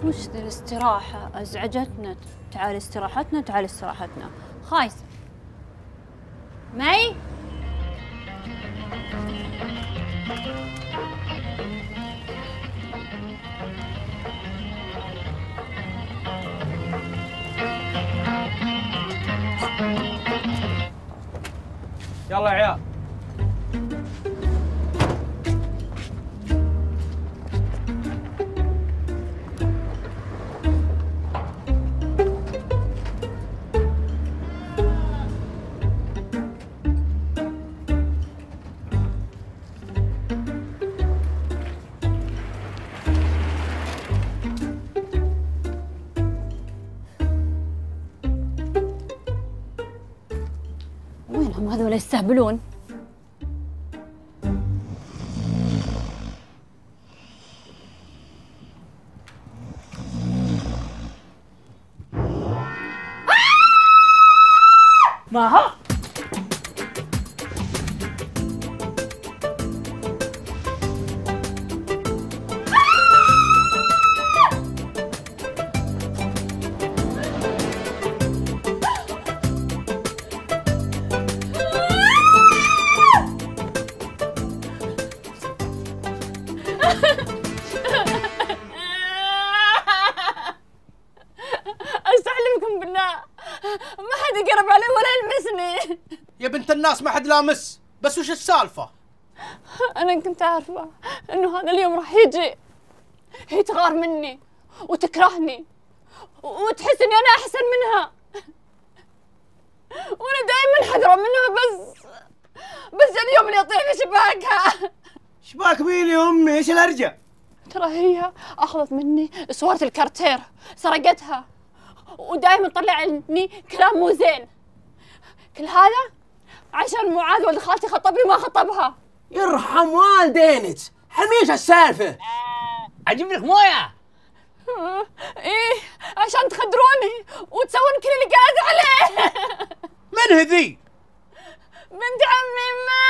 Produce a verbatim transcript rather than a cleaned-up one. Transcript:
وش ذي الاستراحة؟ ازعجتنا. تعالي استراحتنا، تعالي استراحتنا. خايسة مي. يلا يا عيال. وينهم هذول يستهبلون؟ ماها استحلفكم بالله ما حد يقرب علي ولا يلمسني. يا بنت الناس ما حد لامس، بس وش السالفة؟ أنا كنت عارفة إنه هذا اليوم راح يجي. هي تغار مني وتكرهني وتحس إني أنا أحسن منها، وأنا دائما حذرة منها، بس بس اليوم اللي يطيح في شباكها. شباك مين يا أمي؟ إيش الهرجة؟ ترى هي أخذت مني صورة الكارتير، سرقتها، ودائما تطلعني كلام مو زين. كل هذا عشان معاذ ولد خالتي خطبني ما خطبها. يرحم والدينك، حميش السالفة. أجيب لك موية؟ إيه عشان تخدروني وتسوون كل اللي قالت عليه. من هذي؟ بنت عمي ما